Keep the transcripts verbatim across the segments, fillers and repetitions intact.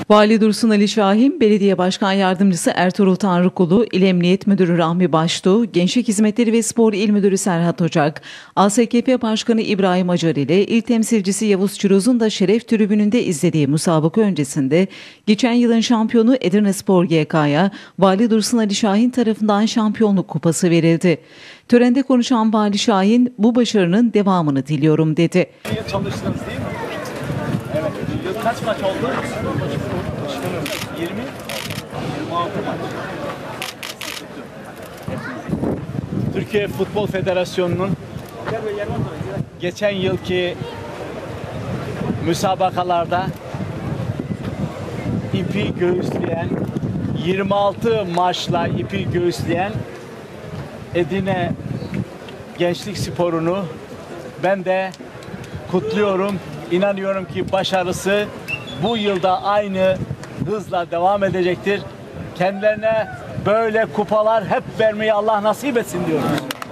Vali Dursun Ali Şahin, Belediye Başkan Yardımcısı Ertuğrul Tanrıkulu, İl Emniyet Müdürü Rahmi Baştuğ, Gençlik Hizmetleri ve Spor İl Müdürü Serhat Ocak, A S K P Başkanı İbrahim Acar ile İl Temsilcisi Yavuz Çıroz'un da şeref tribününde izlediği müsabaka öncesinde geçen yılın şampiyonu Edirnespor G K'ya Vali Dursun Ali Şahin tarafından şampiyonluk kupası verildi. Törende konuşan Vali Şahin, bu başarının devamını diliyorum dedi. Çalıştınız değil mi? Evet. Kaç maç oldu? yirmi? yirmi altı maç. Türkiye Futbol Federasyonu'nun geçen yılki müsabakalarda ipi göğüsleyen, yirmi altı maçla ipi göğüsleyen Edirne Gençlik Sporu'nu ben de kutluyorum. İnanıyorum ki başarısı bu yılda aynı hızla devam edecektir. Kendilerine böyle kupalar hep vermeyi Allah nasip etsin diyoruz.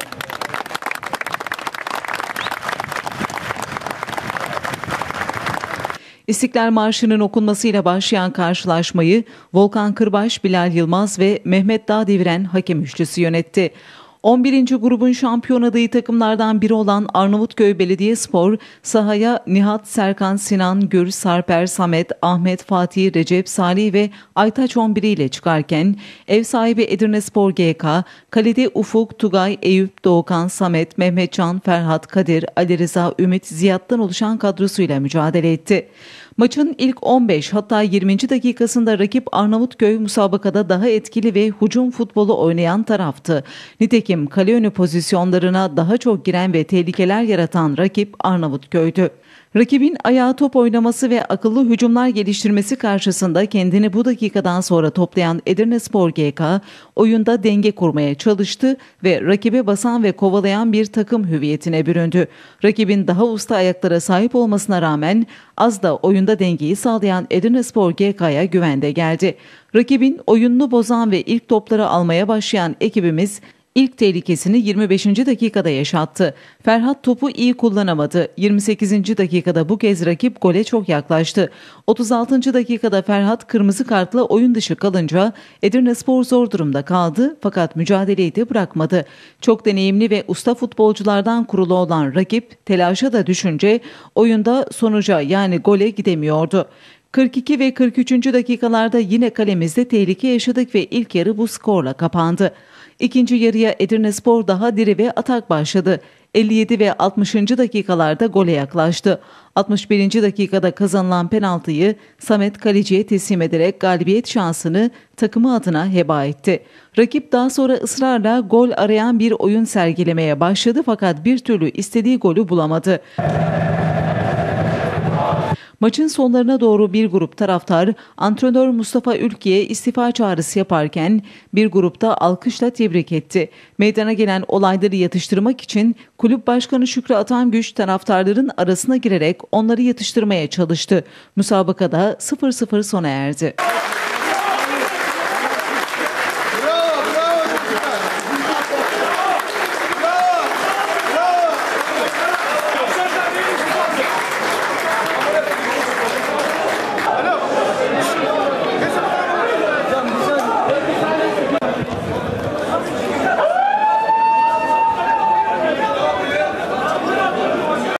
İstiklal Marşı'nın okunmasıyla başlayan karşılaşmayı Volkan Kırbaş, Bilal Yılmaz ve Mehmet Dağdeviren hakem üçlüsü yönetti. on birinci grubun şampiyon adayı takımlardan biri olan Arnavutköy Belediyespor sahaya Nihat, Serkan, Sinan, Gür, Sarper, Samet, Ahmet, Fatih, Recep, Salih ve Aytaç on bir ile çıkarken ev sahibi Edirnespor G K, kalede Ufuk, Tugay, Eyüp, Doğukan, Samet, Mehmetcan, Ferhat, Kadir, Ali Rıza, Ümit, Ziyad'dan oluşan kadrosuyla mücadele etti. Maçın ilk on beş hatta yirminci dakikasında rakip Arnavutköy müsabakada daha etkili ve hücum futbolu oynayan taraftı. Nitekim kale önü pozisyonlarına daha çok giren ve tehlikeler yaratan rakip Arnavutköy'dü. Rakibin ayağa top oynaması ve akıllı hücumlar geliştirmesi karşısında kendini bu dakikadan sonra toplayan Edirnespor G K oyunda denge kurmaya çalıştı ve rakibe basan ve kovalayan bir takım hüviyetine büründü. Rakibin daha usta ayaklara sahip olmasına rağmen az da oyunda dengeyi sağlayan Edirnespor G K'ya güvende geldi. Rakibin oyununu bozan ve ilk topları almaya başlayan ekibimiz İlk tehlikesini yirmi beşinci dakikada yaşattı. Ferhat topu iyi kullanamadı. yirmi sekizinci dakikada bu kez rakip gole çok yaklaştı. otuz altıncı dakikada Ferhat kırmızı kartla oyun dışı kalınca Edirnespor zor durumda kaldı fakat mücadeleyi de bırakmadı. Çok deneyimli ve usta futbolculardan kurulu olan rakip telaşa da düşünce oyunda sonuca yani gole gidemiyordu. kırk iki ve kırk üçüncü dakikalarda yine kalemizde tehlike yaşadık ve ilk yarı bu skorla kapandı. İkinci yarıya Edirnespor daha diri ve atak başladı. elli yedi ve altmışıncı dakikalarda gole yaklaştı. altmış birinci dakikada kazanılan penaltıyı Samet kaleciye teslim ederek galibiyet şansını takımı adına heba etti. Rakip daha sonra ısrarla gol arayan bir oyun sergilemeye başladı fakat bir türlü istediği golü bulamadı. Maçın sonlarına doğru bir grup taraftar antrenör Mustafa Ülki'ye istifa çağrısı yaparken bir grupta alkışla tebrik etti. Meydana gelen olayları yatıştırmak için kulüp başkanı Şükrü Atangüç taraftarların arasına girerek onları yatıştırmaya çalıştı. Müsabakada sıfır sıfır sona erdi.